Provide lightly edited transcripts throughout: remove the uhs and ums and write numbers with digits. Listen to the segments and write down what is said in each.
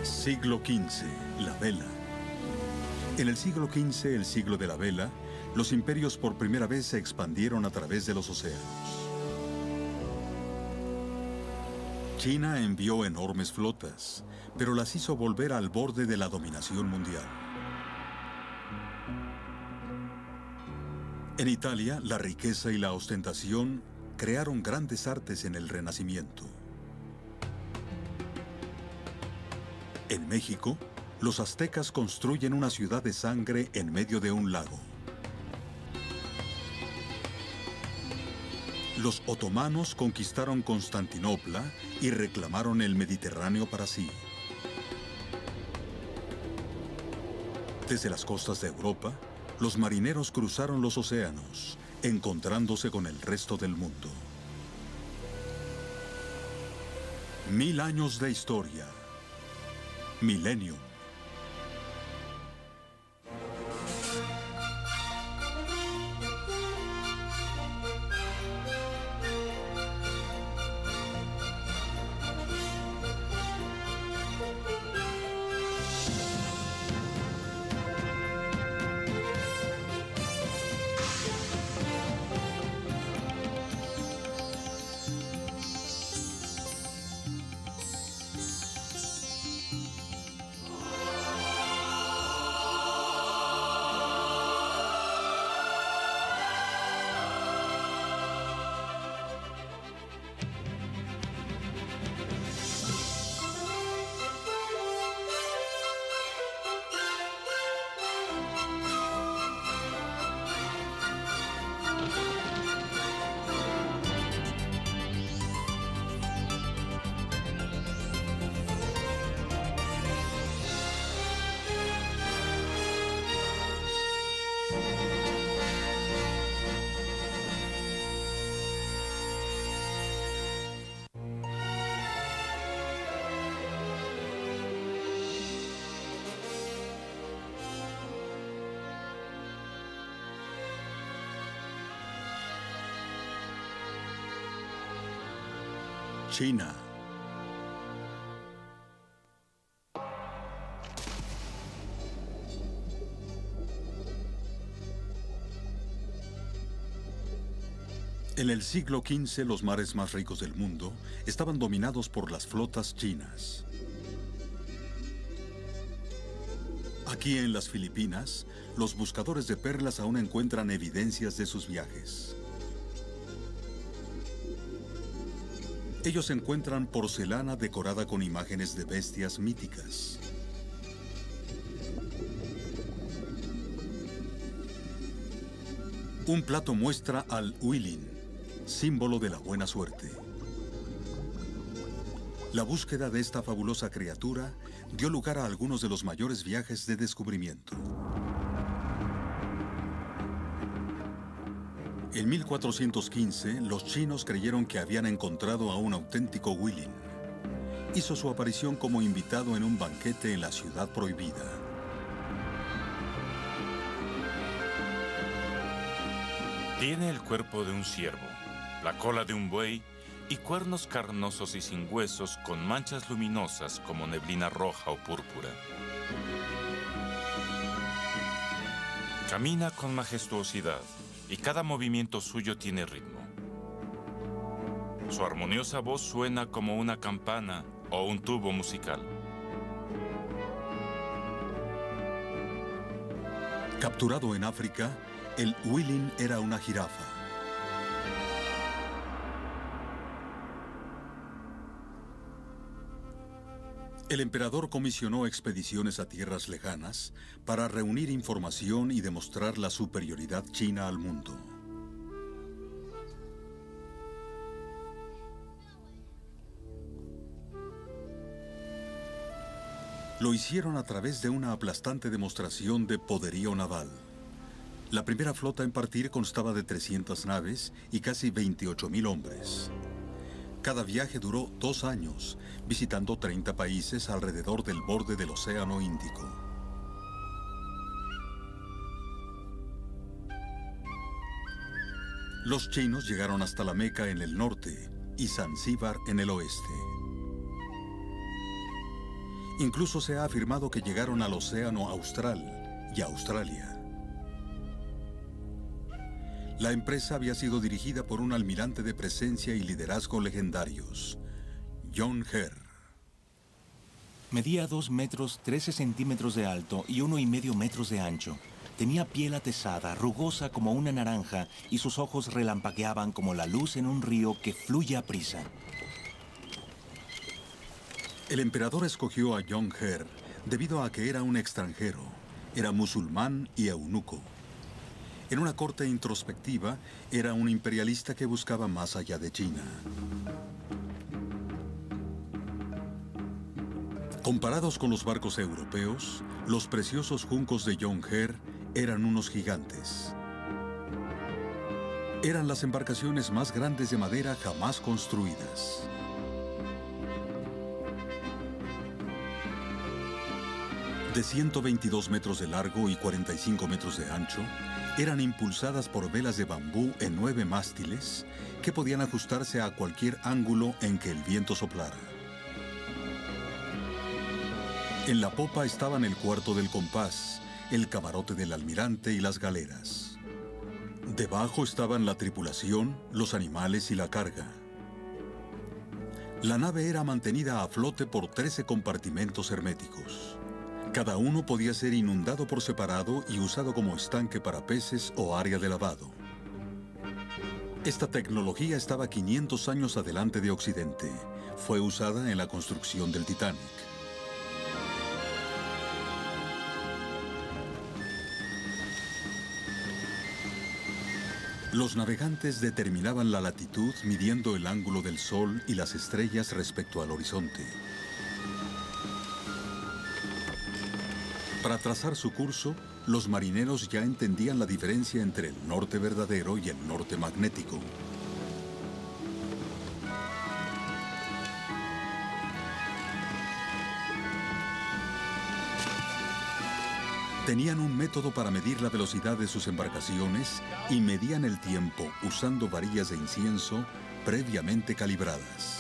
Siglo XV, la vela. En el siglo XV, el siglo de la vela, los imperios por primera vez se expandieron a través de los océanos. China envió enormes flotas, pero las hizo volver al borde de la dominación mundial. En Italia, la riqueza y la ostentación crearon grandes artes en el Renacimiento. En México, los aztecas construyen una ciudad de sangre en medio de un lago. Los otomanos conquistaron Constantinopla y reclamaron el Mediterráneo para sí. Desde las costas de Europa, los marineros cruzaron los océanos, encontrándose con el resto del mundo. 1000 años de historia. Millennium. China. En el siglo XV, los mares más ricos del mundo estaban dominados por las flotas chinas. Aquí en las Filipinas, los buscadores de perlas aún encuentran evidencias de sus viajes. Ellos encuentran porcelana decorada con imágenes de bestias míticas. Un plato muestra al huilin, símbolo de la buena suerte. La búsqueda de esta fabulosa criatura dio lugar a algunos de los mayores viajes de descubrimiento. En 1415, los chinos creyeron que habían encontrado a un auténtico huilin. Hizo su aparición como invitado en un banquete en la ciudad prohibida. Tiene el cuerpo de un ciervo, la cola de un buey y cuernos carnosos y sin huesos con manchas luminosas como neblina roja o púrpura. Camina con majestuosidad y cada movimiento suyo tiene ritmo. Su armoniosa voz suena como una campana o un tubo musical. Capturado en África, el huilin era una jirafa. El emperador comisionó expediciones a tierras lejanas para reunir información y demostrar la superioridad china al mundo. Lo hicieron a través de una aplastante demostración de poderío naval. La primera flota en partir constaba de 300 naves y casi 28,000 hombres. Cada viaje duró 2 años, visitando 30 países alrededor del borde del Océano Índico. Los chinos llegaron hasta la Meca en el norte y Zanzíbar en el oeste. Incluso se ha afirmado que llegaron al Océano Austral y a Australia. La empresa había sido dirigida por un almirante de presencia y liderazgo legendarios, John Herr. Medía 2 metros 13 centímetros de alto y 1,5 metros de ancho. Tenía piel atezada, rugosa como una naranja, y sus ojos relampagueaban como la luz en un río que fluye a prisa. El emperador escogió a John Herr debido a que era un extranjero, era musulmán y eunuco. En una corte introspectiva, era un imperialista que buscaba más allá de China. Comparados con los barcos europeos, los preciosos juncos de John Herr eran unos gigantes. Eran las embarcaciones más grandes de madera jamás construidas. De 122 metros de largo y 45 metros de ancho, eran impulsadas por velas de bambú en 9 mástiles que podían ajustarse a cualquier ángulo en que el viento soplara. En la popa estaban el cuarto del compás, el camarote del almirante y las galeras. Debajo estaban la tripulación, los animales y la carga. La nave era mantenida a flote por 13 compartimentos herméticos. Cada uno podía ser inundado por separado y usado como estanque para peces o área de lavado. Esta tecnología estaba 500 años adelante de Occidente. Fue usada en la construcción del Titanic. Los navegantes determinaban la latitud midiendo el ángulo del sol y las estrellas respecto al horizonte. Para trazar su curso, los marineros ya entendían la diferencia entre el norte verdadero y el norte magnético. Tenían un método para medir la velocidad de sus embarcaciones y medían el tiempo usando varillas de incienso previamente calibradas.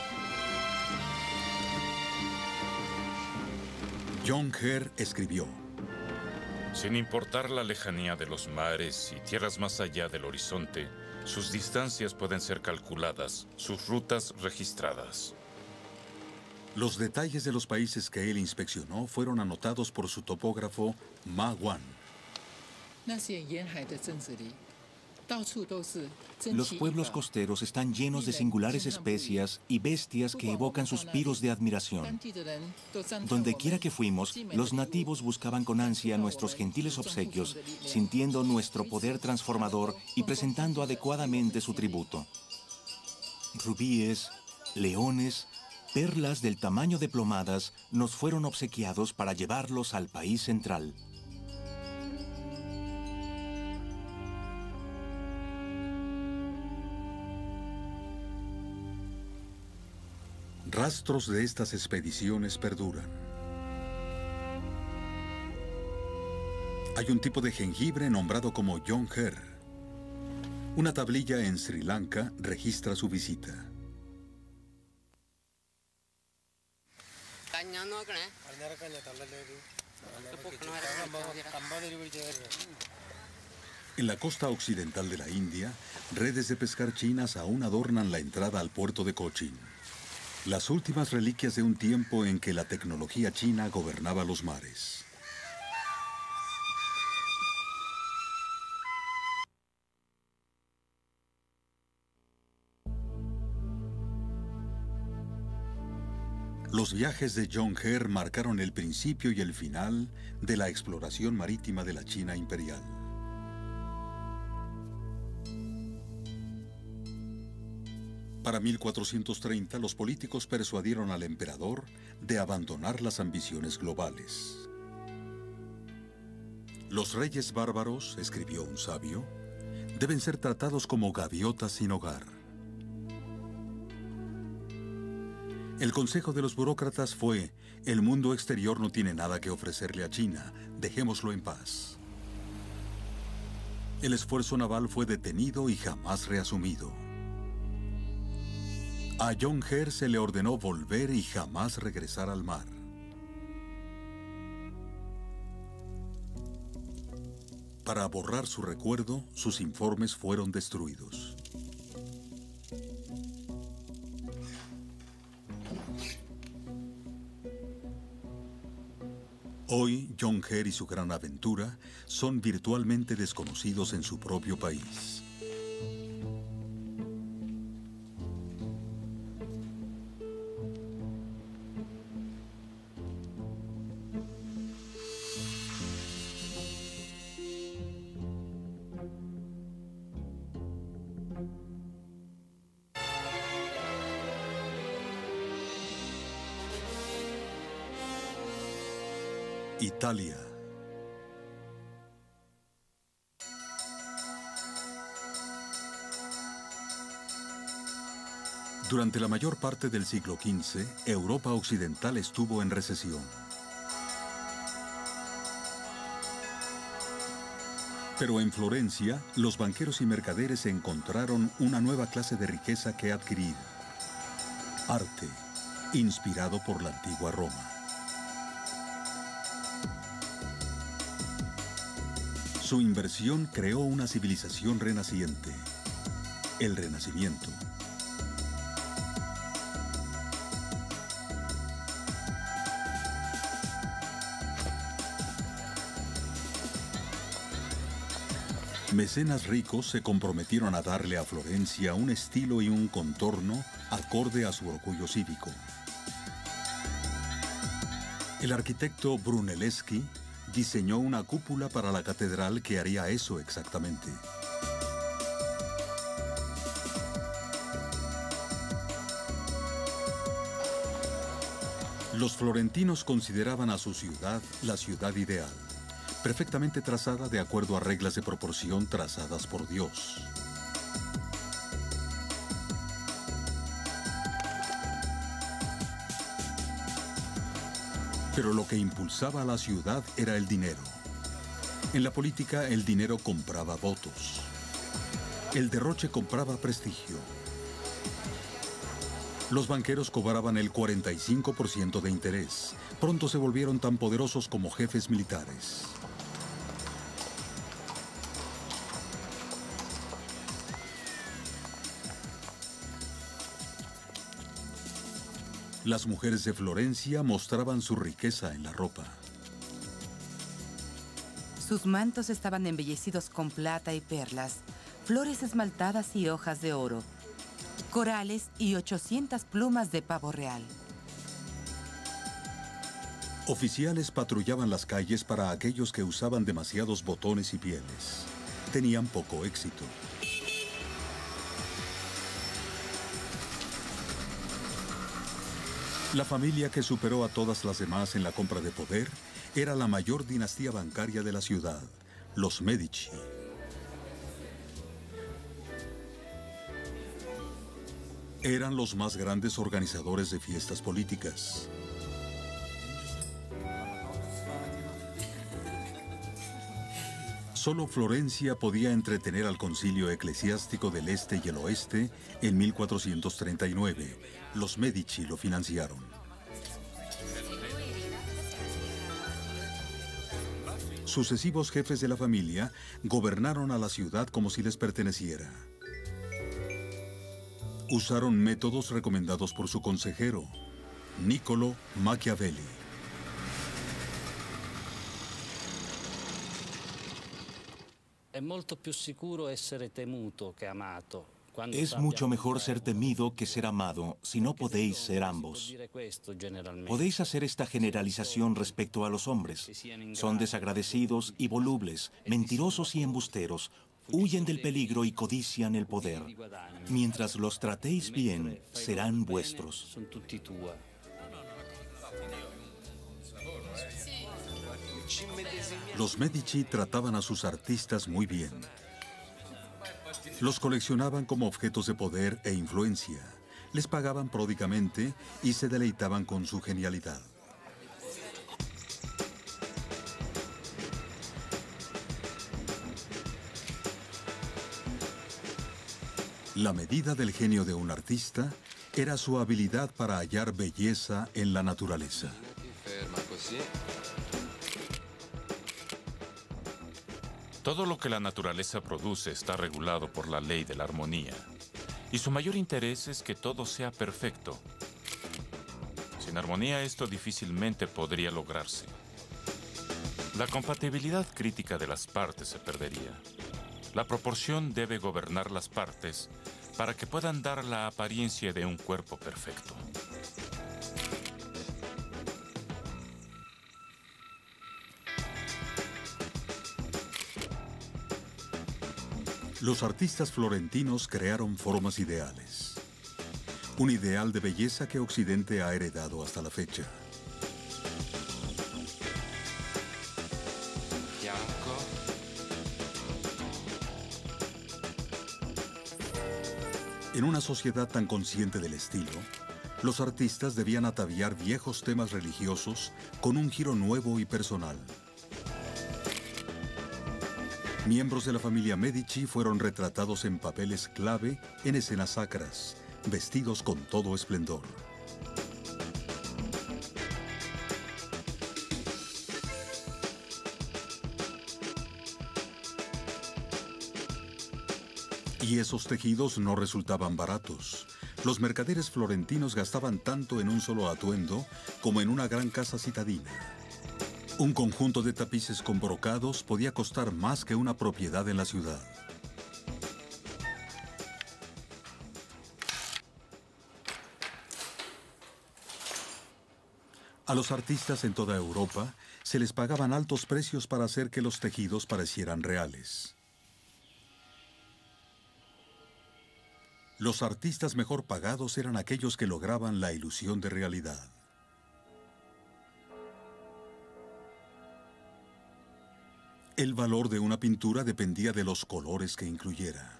John Herr escribió: Sin importar la lejanía de los mares y tierras más allá del horizonte, sus distancias pueden ser calculadas, sus rutas registradas. Los detalles de los países que él inspeccionó fueron anotados por su topógrafo Ma Wan. Los pueblos costeros están llenos de singulares especias y bestias que evocan suspiros de admiración. Donde quiera que fuimos, los nativos buscaban con ansia nuestros gentiles obsequios, sintiendo nuestro poder transformador y presentando adecuadamente su tributo. Rubíes, leones, perlas del tamaño de plomadas nos fueron obsequiados para llevarlos al país central. Rastros de estas expediciones perduran. Hay un tipo de jengibre nombrado como John Herr. Una tablilla en Sri Lanka registra su visita. En la costa occidental de la India, redes de pescar chinas aún adornan la entrada al puerto de Cochin. Las últimas reliquias de un tiempo en que la tecnología china gobernaba los mares. Los viajes de John Herr marcaron el principio y el final de la exploración marítima de la China imperial. Para 1430, los políticos persuadieron al emperador de abandonar las ambiciones globales. Los reyes bárbaros, escribió un sabio, deben ser tratados como gaviotas sin hogar. El consejo de los burócratas fue: el mundo exterior no tiene nada que ofrecerle a China, dejémoslo en paz. El esfuerzo naval fue detenido y jamás reasumido. A John Herr se le ordenó volver y jamás regresar al mar. Para borrar su recuerdo, sus informes fueron destruidos. Hoy, John Hare y su gran aventura son virtualmente desconocidos en su propio país. Italia. Durante la mayor parte del siglo XV, Europa occidental estuvo en recesión. Pero en Florencia, los banqueros y mercaderes encontraron una nueva clase de riqueza que adquirir: arte, inspirado por la antigua Roma. Su inversión creó una civilización renaciente, el Renacimiento. Mecenas ricos se comprometieron a darle a Florencia un estilo y un contorno acorde a su orgullo cívico. El arquitecto Brunelleschi diseñó una cúpula para la catedral que haría eso exactamente. Los florentinos consideraban a su ciudad la ciudad ideal, perfectamente trazada de acuerdo a reglas de proporción trazadas por Dios. Pero lo que impulsaba a la ciudad era el dinero. En la política, el dinero compraba votos. El derroche compraba prestigio. Los banqueros cobraban el 45% de interés. Pronto se volvieron tan poderosos como jefes militares. Las mujeres de Florencia mostraban su riqueza en la ropa. Sus mantos estaban embellecidos con plata y perlas, flores esmaltadas y hojas de oro, corales y 800 plumas de pavo real. Oficiales patrullaban las calles para aquellos que usaban demasiados botones y pieles. Tenían poco éxito. La familia que superó a todas las demás en la compra de poder era la mayor dinastía bancaria de la ciudad, los Medici. Eran los más grandes organizadores de fiestas políticas. Solo Florencia podía entretener al concilio eclesiástico del Este y el Oeste en 1439. Los Medici lo financiaron. Sucesivos jefes de la familia gobernaron a la ciudad como si les perteneciera. Usaron métodos recomendados por su consejero, Niccolo Machiavelli. Es mucho mejor ser temido que ser amado, si no podéis ser ambos. Podéis hacer esta generalización respecto a los hombres. Son desagradecidos y volubles, mentirosos y embusteros, huyen del peligro y codician el poder. Mientras los tratéis bien, serán vuestros. Los Medici trataban a sus artistas muy bien. Los coleccionaban como objetos de poder e influencia. Les pagaban pródigamente y se deleitaban con su genialidad. La medida del genio de un artista era su habilidad para hallar belleza en la naturaleza. Todo lo que la naturaleza produce está regulado por la ley de la armonía. Y su mayor interés es que todo sea perfecto. Sin armonía, esto difícilmente podría lograrse. La compatibilidad crítica de las partes se perdería. La proporción debe gobernar las partes para que puedan dar la apariencia de un cuerpo perfecto. Los artistas florentinos crearon formas ideales. Un ideal de belleza que Occidente ha heredado hasta la fecha. En una sociedad tan consciente del estilo, los artistas debían ataviar viejos temas religiosos con un giro nuevo y personal. Miembros de la familia Medici fueron retratados en papeles clave en escenas sacras, vestidos con todo esplendor. Y esos tejidos no resultaban baratos. Los mercaderes florentinos gastaban tanto en un solo atuendo como en una gran casa citadina. Un conjunto de tapices con brocados podía costar más que una propiedad en la ciudad. A los artistas en toda Europa se les pagaban altos precios para hacer que los tejidos parecieran reales. Los artistas mejor pagados eran aquellos que lograban la ilusión de realidad. El valor de una pintura dependía de los colores que incluyera.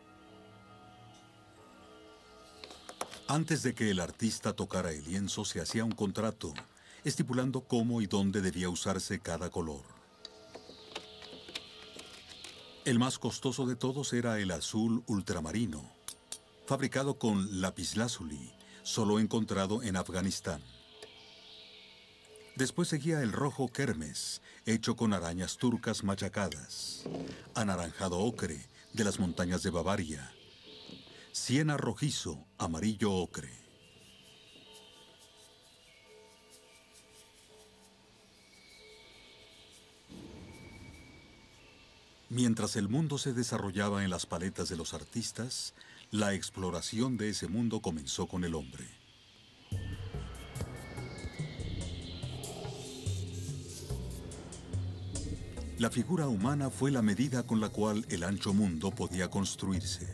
Antes de que el artista tocara el lienzo, se hacía un contrato, estipulando cómo y dónde debía usarse cada color. El más costoso de todos era el azul ultramarino, fabricado con lapislázuli, solo encontrado en Afganistán. Después seguía el rojo kermes, hecho con arañas turcas machacadas, anaranjado ocre, de las montañas de Bavaria, siena rojizo, amarillo ocre. Mientras el mundo se desarrollaba en las paletas de los artistas, la exploración de ese mundo comenzó con el hombre. La figura humana fue la medida con la cual el ancho mundo podía construirse.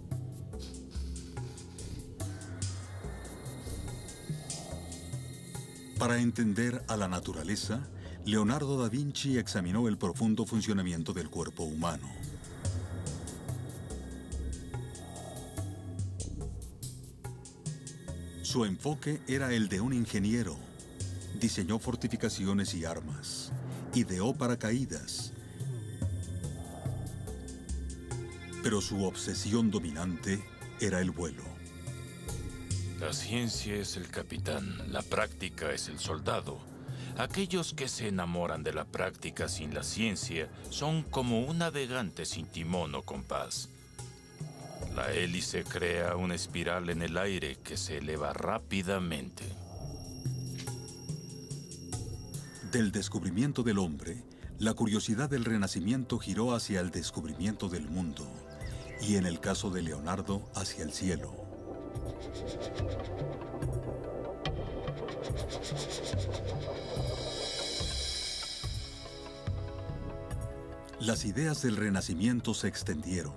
Para entender a la naturaleza, Leonardo da Vinci examinó el profundo funcionamiento del cuerpo humano. Su enfoque era el de un ingeniero. Diseñó fortificaciones y armas. Ideó paracaídas. Pero su obsesión dominante era el vuelo. La ciencia es el capitán, la práctica es el soldado. Aquellos que se enamoran de la práctica sin la ciencia son como un navegante sin timón o compás. La hélice crea una espiral en el aire que se eleva rápidamente. Del descubrimiento del hombre, la curiosidad del Renacimiento giró hacia el descubrimiento del mundo, y en el caso de Leonardo, hacia el cielo. Las ideas del Renacimiento se extendieron.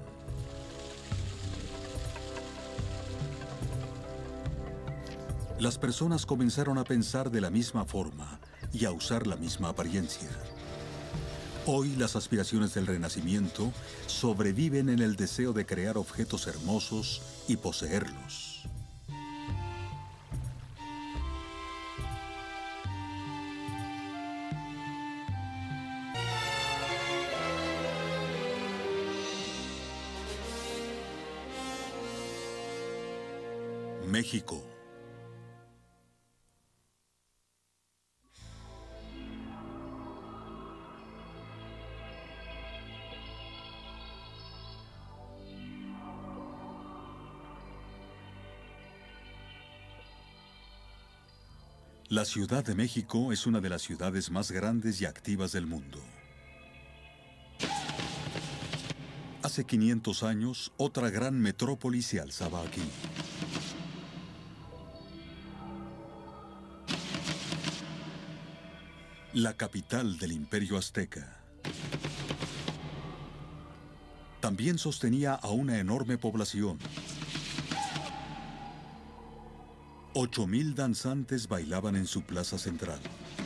Las personas comenzaron a pensar de la misma forma y a usar la misma apariencia. Hoy las aspiraciones del Renacimiento sobreviven en el deseo de crear objetos hermosos y poseerlos. México. La Ciudad de México es una de las ciudades más grandes y activas del mundo. Hace 500 años, otra gran metrópoli se alzaba aquí. La capital del Imperio Azteca. También sostenía a una enorme población. 8,000 danzantes bailaban en su plaza central.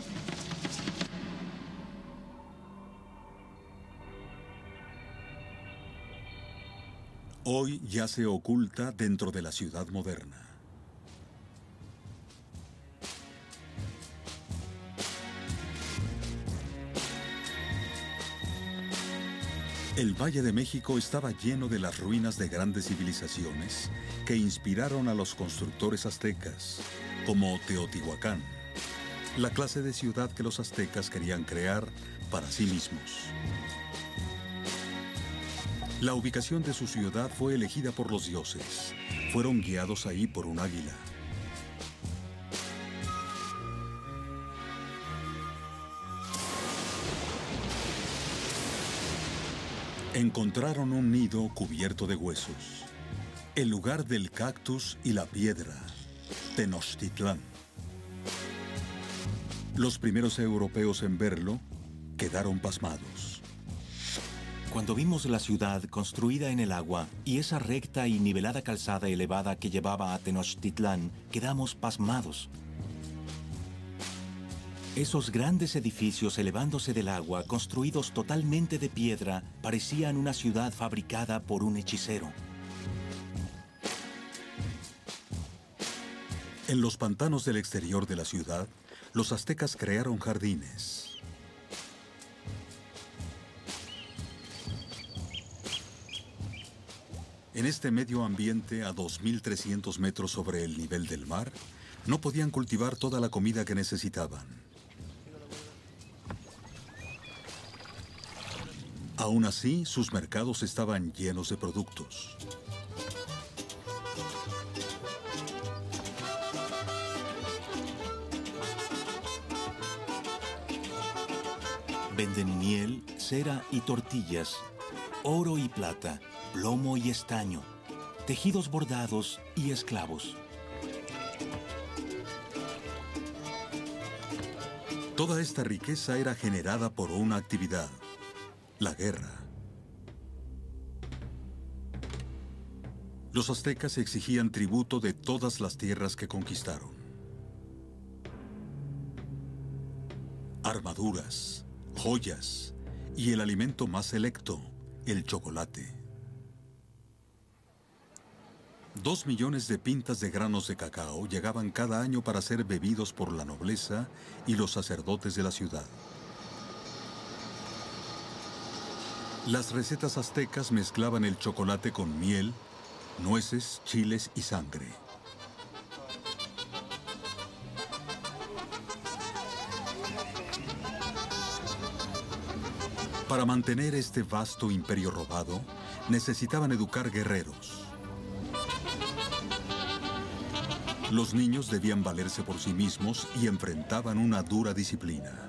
Hoy ya se oculta dentro de la ciudad moderna. El Valle de México estaba lleno de las ruinas de grandes civilizaciones que inspiraron a los constructores aztecas, como Teotihuacán, la clase de ciudad que los aztecas querían crear para sí mismos. La ubicación de su ciudad fue elegida por los dioses. Fueron guiados ahí por un águila. Encontraron un nido cubierto de huesos, el lugar del cactus y la piedra, Tenochtitlán. Los primeros europeos en verlo quedaron pasmados. Cuando vimos la ciudad construida en el agua y esa recta y nivelada calzada elevada que llevaba a Tenochtitlán, quedamos pasmados. Esos grandes edificios elevándose del agua, construidos totalmente de piedra, parecían una ciudad fabricada por un hechicero. En los pantanos del exterior de la ciudad, los aztecas crearon jardines. En este medio ambiente, a 2,300 metros sobre el nivel del mar, no podían cultivar toda la comida que necesitaban. Aún así, sus mercados estaban llenos de productos. Venden miel, cera y tortillas, oro y plata, plomo y estaño, tejidos bordados y esclavos. Toda esta riqueza era generada por una actividad: la guerra. Los aztecas exigían tributo de todas las tierras que conquistaron. Armaduras, joyas y el alimento más selecto, el chocolate. 2 millones de pintas de granos de cacao llegaban cada año para ser bebidos por la nobleza y los sacerdotes de la ciudad. Las recetas aztecas mezclaban el chocolate con miel, nueces, chiles y sangre. Para mantener este vasto imperio robado, necesitaban educar guerreros. Los niños debían valerse por sí mismos y enfrentaban una dura disciplina.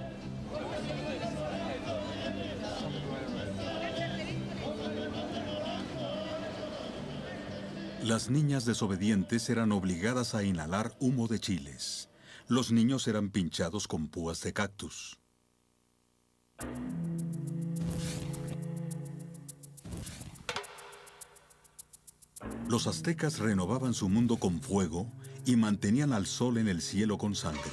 Las niñas desobedientes eran obligadas a inhalar humo de chiles. Los niños eran pinchados con púas de cactus. Los aztecas renovaban su mundo con fuego y mantenían al sol en el cielo con sangre.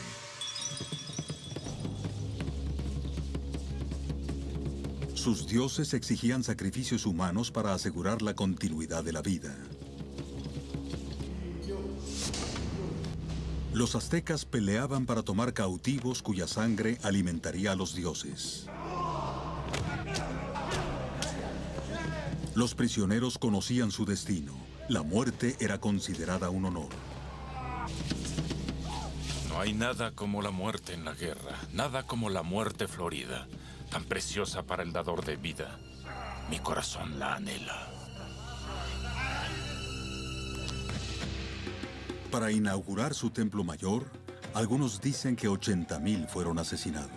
Sus dioses exigían sacrificios humanos para asegurar la continuidad de la vida. Los aztecas peleaban para tomar cautivos cuya sangre alimentaría a los dioses. Los prisioneros conocían su destino. La muerte era considerada un honor. No hay nada como la muerte en la guerra, nada como la muerte florida, tan preciosa para el dador de vida. Mi corazón la anhela. Para inaugurar su templo mayor, Algunos dicen que 80.000 fueron asesinados.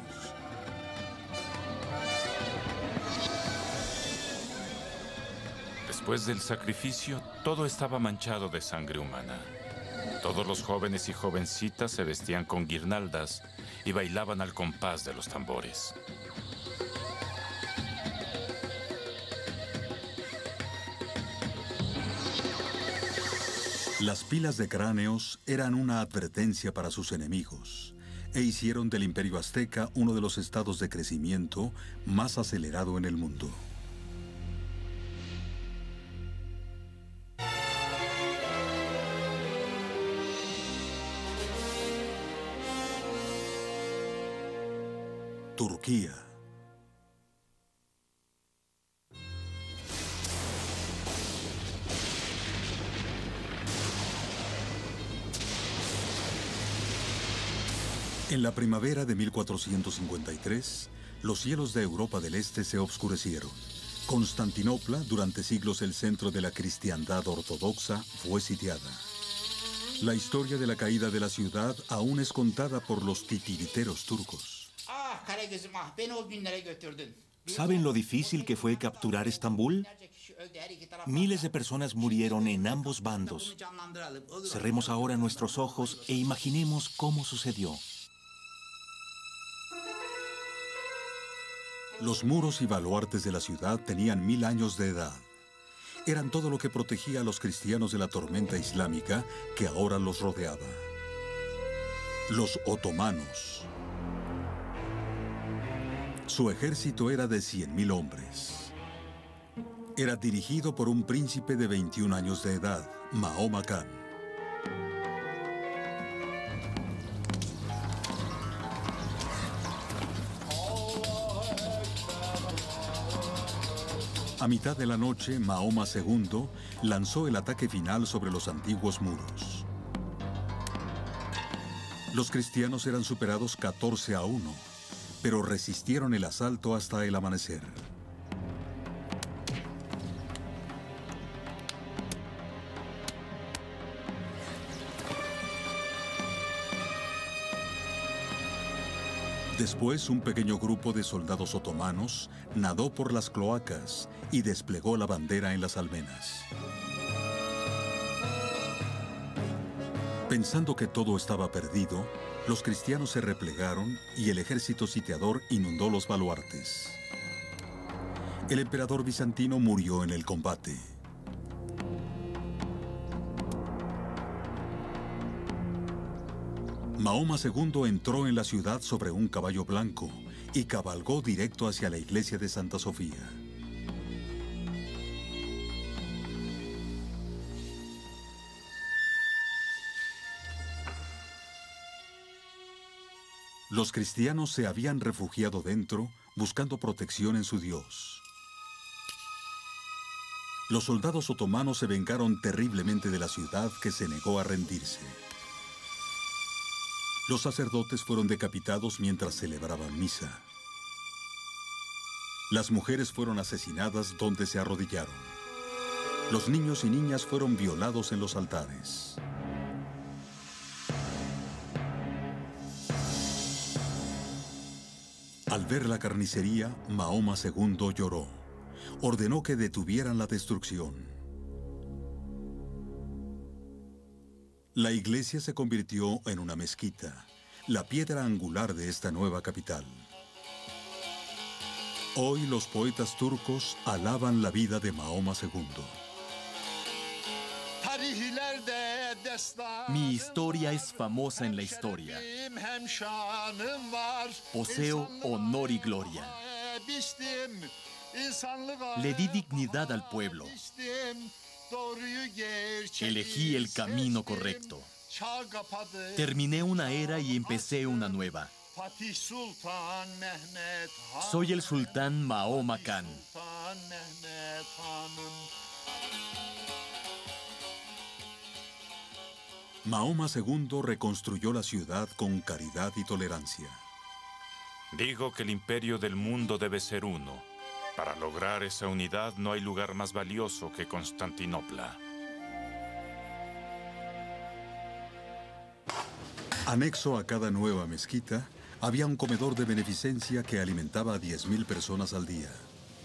Después del sacrificio, todo estaba manchado de sangre humana. Todos los jóvenes y jovencitas se vestían con guirnaldas y bailaban al compás de los tambores. Las pilas de cráneos eran una advertencia para sus enemigos e hicieron del Imperio Azteca uno de los estados de crecimiento más acelerado en el mundo. Turquía. En la primavera de 1453, los cielos de Europa del Este se oscurecieron. Constantinopla, durante siglos el centro de la cristiandad ortodoxa, fue sitiada. La historia de la caída de la ciudad aún es contada por los titiriteros turcos. ¿Saben lo difícil que fue capturar Estambul? Miles de personas murieron en ambos bandos. Cerremos ahora nuestros ojos e imaginemos cómo sucedió. Los muros y baluartes de la ciudad tenían 1000 años de edad. Eran todo lo que protegía a los cristianos de la tormenta islámica que ahora los rodeaba. Los otomanos. Su ejército era de 100.000 hombres. Era dirigido por un príncipe de 21 años de edad, Mahoma Khan. A mitad de la noche, Mahoma II lanzó el ataque final sobre los antiguos muros. Los cristianos eran superados 14-1, pero resistieron el asalto hasta el amanecer. Después, un pequeño grupo de soldados otomanos nadó por las cloacas y desplegó la bandera en las almenas. Pensando que todo estaba perdido, los cristianos se replegaron y el ejército sitiador inundó los baluartes. El emperador bizantino murió en el combate. Mahoma II entró en la ciudad sobre un caballo blanco y cabalgó directo hacia la iglesia de Santa Sofía. Los cristianos se habían refugiado dentro, buscando protección en su Dios. Los soldados otomanos se vengaron terriblemente de la ciudad que se negó a rendirse. Los sacerdotes fueron decapitados mientras celebraban misa. Las mujeres fueron asesinadas donde se arrodillaron. Los niños y niñas fueron violados en los altares. Al ver la carnicería, Mahoma II lloró. Ordenó que detuvieran la destrucción. La iglesia se convirtió en una mezquita, la piedra angular de esta nueva capital. Hoy los poetas turcos alaban la vida de Mahoma II. Mi historia es famosa en la historia. Poseo honor y gloria. Le di dignidad al pueblo. Elegí el camino correcto. Terminé una era y empecé una nueva. Soy el sultán Mahoma Khan. Mahoma II reconstruyó la ciudad con caridad y tolerancia. Digo que el imperio del mundo debe ser uno. Para lograr esa unidad no hay lugar más valioso que Constantinopla. Anexo a cada nueva mezquita, había un comedor de beneficencia que alimentaba a 10.000 personas al día.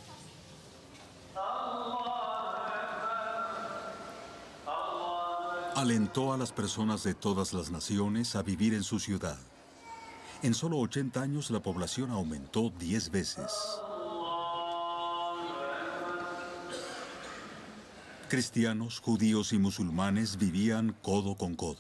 Alentó a las personas de todas las naciones a vivir en su ciudad. En solo 80 años la población aumentó 10 veces. Cristianos, judíos y musulmanes vivían codo con codo.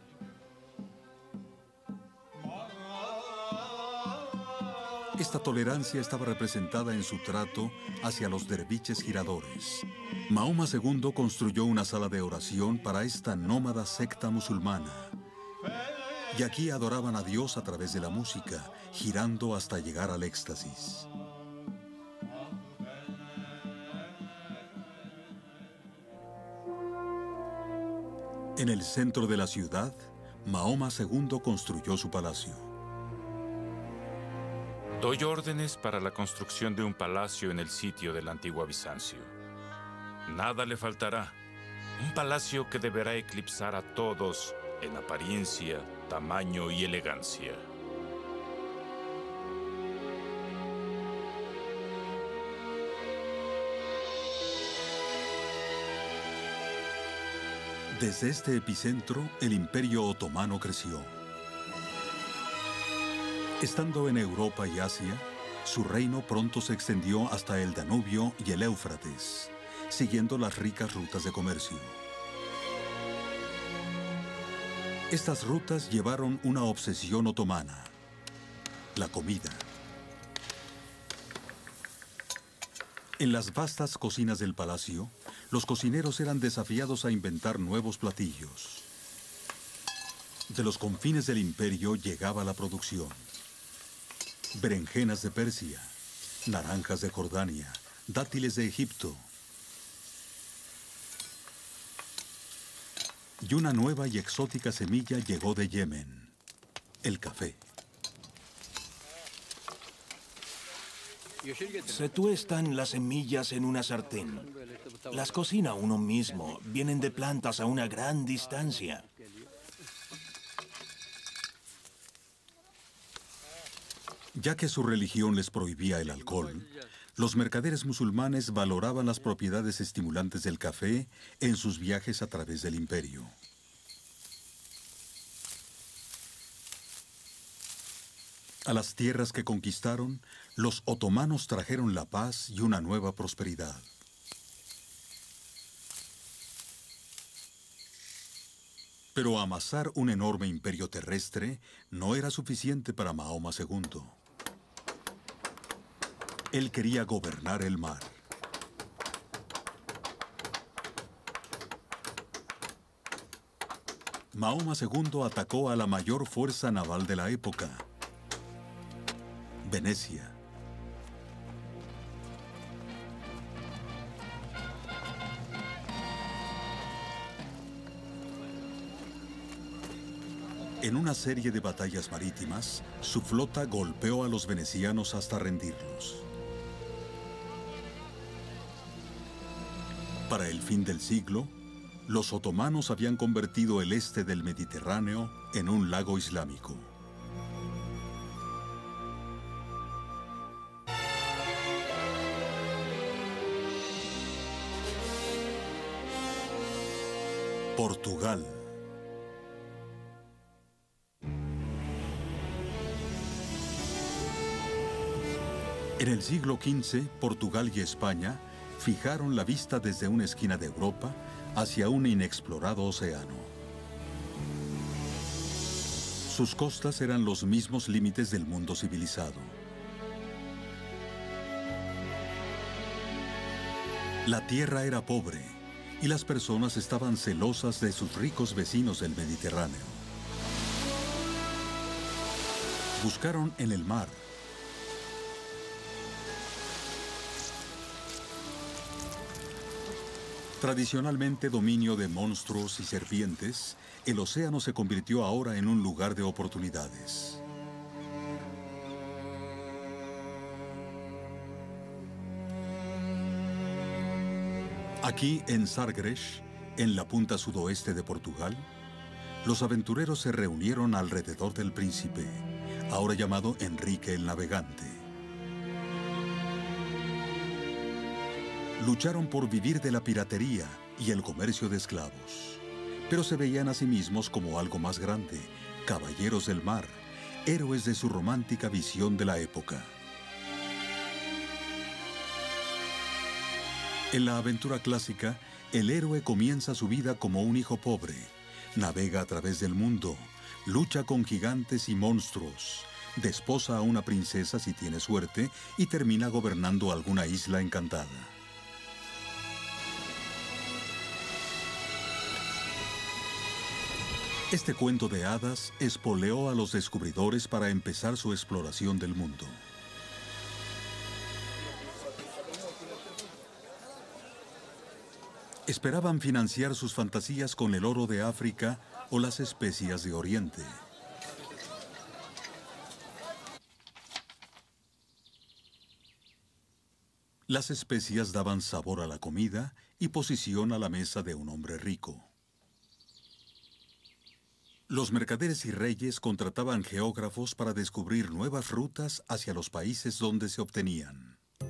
Esta tolerancia estaba representada en su trato hacia los derviches giradores. Mahoma II construyó una sala de oración para esta nómada secta musulmana. Y aquí adoraban a Dios a través de la música, girando hasta llegar al éxtasis. En el centro de la ciudad, Mahoma II construyó su palacio. Doy órdenes para la construcción de un palacio en el sitio de la antigua Bizancio. Nada le faltará. Un palacio que deberá eclipsar a todos en apariencia, tamaño y elegancia. Desde este epicentro, el Imperio Otomano creció. Estando en Europa y Asia, su reino pronto se extendió hasta el Danubio y el Éufrates, siguiendo las ricas rutas de comercio. Estas rutas llevaron una obsesión otomana: la comida. En las vastas cocinas del palacio, los cocineros eran desafiados a inventar nuevos platillos. De los confines del imperio llegaba la producción. Berenjenas de Persia, naranjas de Jordania, dátiles de Egipto. Y una nueva y exótica semilla llegó de Yemen: el café. Se tuestan las semillas en una sartén. Las cocina uno mismo. Vienen de plantas a una gran distancia. Ya que su religión les prohibía el alcohol, los mercaderes musulmanes valoraban las propiedades estimulantes del café en sus viajes a través del imperio. A las tierras que conquistaron, los otomanos trajeron la paz y una nueva prosperidad. Pero amasar un enorme imperio terrestre no era suficiente para Mahoma II. Él quería gobernar el mar. Mahoma II atacó a la mayor fuerza naval de la época: Venecia. En una serie de batallas marítimas, su flota golpeó a los venecianos hasta rendirlos. Para el fin del siglo, los otomanos habían convertido el este del Mediterráneo en un lago islámico. Portugal. En el siglo XV, Portugal y España fijaron la vista desde una esquina de Europa hacia un inexplorado océano. Sus costas eran los mismos límites del mundo civilizado. La tierra era pobre y las personas estaban celosas de sus ricos vecinos del Mediterráneo. Buscaron en el mar tradicionalmente dominio de monstruos y serpientes, el océano se convirtió ahora en un lugar de oportunidades. Aquí en Sagres, en la punta sudoeste de Portugal, Los aventureros se reunieron alrededor del príncipe, ahora llamado Enrique el Navegante. Lucharon por vivir de la piratería y el comercio de esclavos, pero se veían a sí mismos como algo más grande, caballeros del mar, héroes de su romántica visión de la época. En la aventura clásica, el héroe comienza su vida como un hijo pobre, navega a través del mundo, lucha con gigantes y monstruos, desposa a una princesa si tiene suerte y termina gobernando alguna isla encantada. Este cuento de hadas espoleó a los descubridores para empezar su exploración del mundo. Esperaban financiar sus fantasías con el oro de África o las especias de Oriente. Las especias daban sabor a la comida y posición a la mesa de un hombre rico. Los mercaderes y reyes contrataban geógrafos para descubrir nuevas rutas hacia los países donde se obtenían.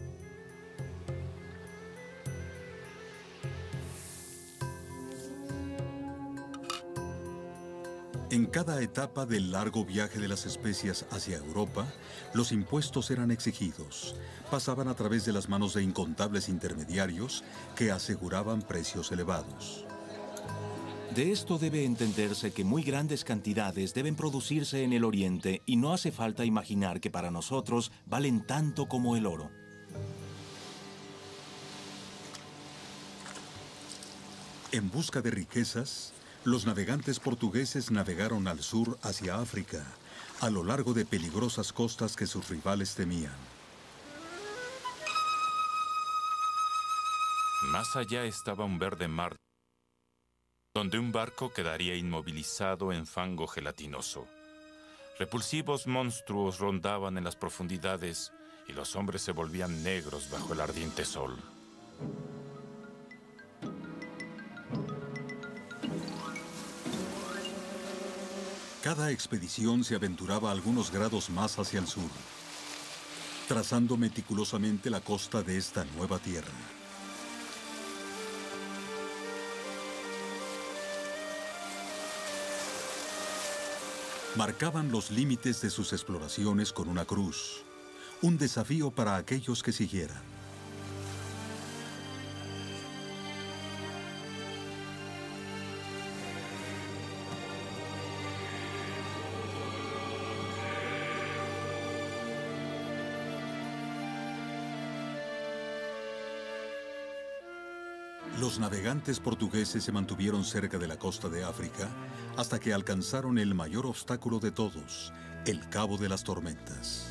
En cada etapa del largo viaje de las especias hacia Europa, los impuestos eran exigidos. Pasaban a través de las manos de incontables intermediarios que aseguraban precios elevados. De esto debe entenderse que muy grandes cantidades deben producirse en el Oriente y no hace falta imaginar que para nosotros valen tanto como el oro. En busca de riquezas, los navegantes portugueses navegaron al sur hacia África, a lo largo de peligrosas costas que sus rivales temían. Más allá estaba un verde mar, donde un barco quedaría inmovilizado en fango gelatinoso. Repulsivos monstruos rondaban en las profundidades y los hombres se volvían negros bajo el ardiente sol. Cada expedición se aventuraba algunos grados más hacia el sur, trazando meticulosamente la costa de esta nueva tierra. Marcaban los límites de sus exploraciones con una cruz, un desafío para aquellos que siguieran. Los navegantes portugueses se mantuvieron cerca de la costa de África hasta que alcanzaron el mayor obstáculo de todos, el Cabo de las Tormentas.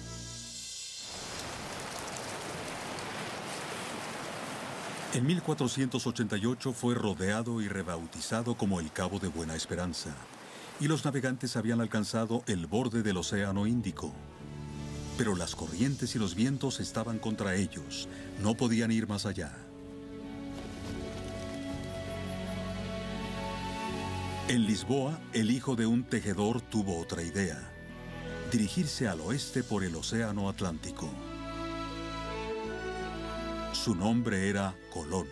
En 1488 fue rodeado y rebautizado como el Cabo de Buena Esperanza, y los navegantes habían alcanzado el borde del Océano Índico. Pero las corrientes y los vientos estaban contra ellos, no podían ir más allá. En Lisboa, el hijo de un tejedor tuvo otra idea: dirigirse al oeste por el Océano Atlántico. Su nombre era Colón.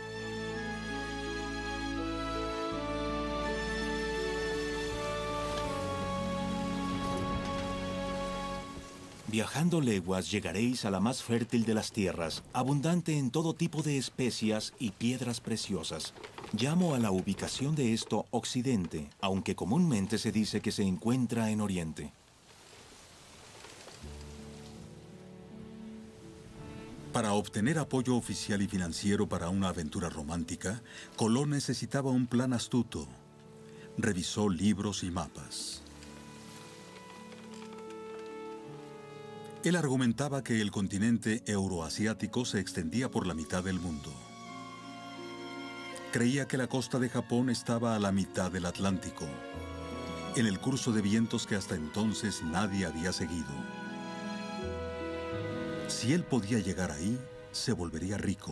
Viajando leguas llegaréis a la más fértil de las tierras, abundante en todo tipo de especias y piedras preciosas. Llamo a la ubicación de esto Occidente, aunque comúnmente se dice que se encuentra en Oriente. Para obtener apoyo oficial y financiero para una aventura romántica, Colón necesitaba un plan astuto. Revisó libros y mapas. Él argumentaba que el continente euroasiático se extendía por la mitad del mundo. Creía que la costa de Japón estaba a la mitad del Atlántico, en el curso de vientos que hasta entonces nadie había seguido. Si él podía llegar ahí, se volvería rico.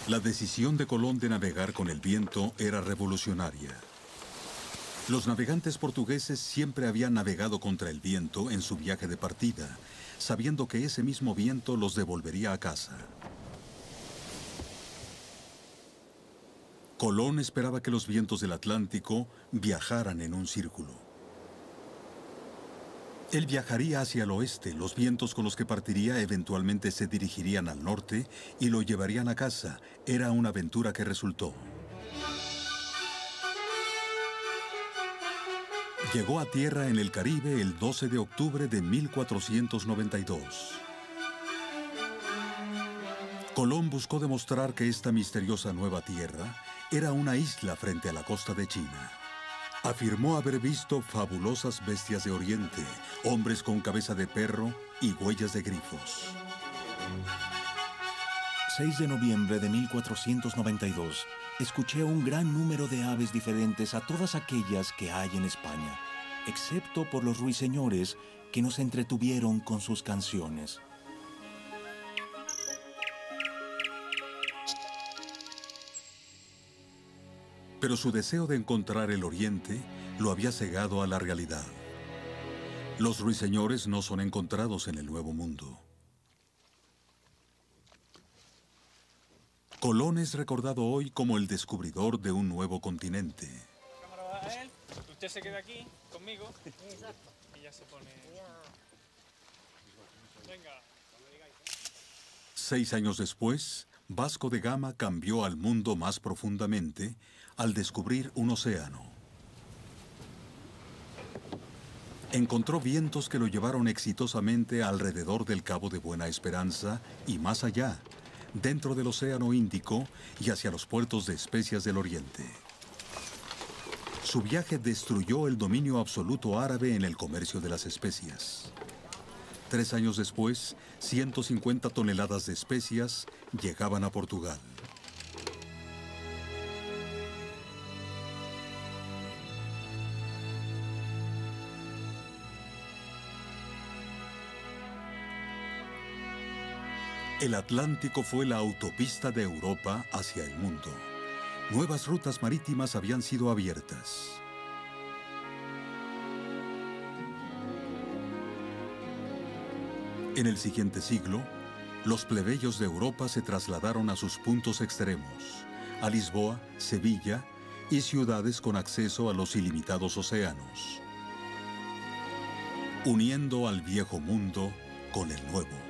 La decisión de Colón de navegar con el viento era revolucionaria. Los navegantes portugueses siempre habían navegado contra el viento en su viaje de partida, sabiendo que ese mismo viento los devolvería a casa. Colón esperaba que los vientos del Atlántico viajaran en un círculo. Él viajaría hacia el oeste, los vientos con los que partiría eventualmente se dirigirían al norte y lo llevarían a casa. Era una aventura que resultó. Llegó a tierra en el Caribe el 12 de octubre de 1492. Colón buscó demostrar que esta misteriosa nueva tierra era una isla frente a la costa de China. Afirmó haber visto fabulosas bestias de Oriente, hombres con cabeza de perro y huellas de grifos. 6 de noviembre de 1492, escuché un gran número de aves diferentes a todas aquellas que hay en España, excepto por los ruiseñores que nos entretuvieron con sus canciones. Pero su deseo de encontrar el Oriente lo había cegado a la realidad. Los ruiseñores no son encontrados en el Nuevo Mundo. Colón es recordado hoy como el descubridor de un nuevo continente. Usted se queda aquí conmigo y ya se pone. Venga. 6 años después, Vasco de Gama cambió al mundo más profundamente al descubrir un océano. Encontró vientos que lo llevaron exitosamente alrededor del Cabo de Buena Esperanza y más allá, dentro del Océano Índico y hacia los puertos de especias del Oriente. Su viaje destruyó el dominio absoluto árabe en el comercio de las especias. 3 años después, 150 toneladas de especias llegaban a Portugal. El Atlántico fue la autopista de Europa hacia el mundo. Nuevas rutas marítimas habían sido abiertas. En el siguiente siglo, los plebeyos de Europa se trasladaron a sus puntos extremos, a Lisboa, Sevilla y ciudades con acceso a los ilimitados océanos, uniendo al viejo mundo con el nuevo.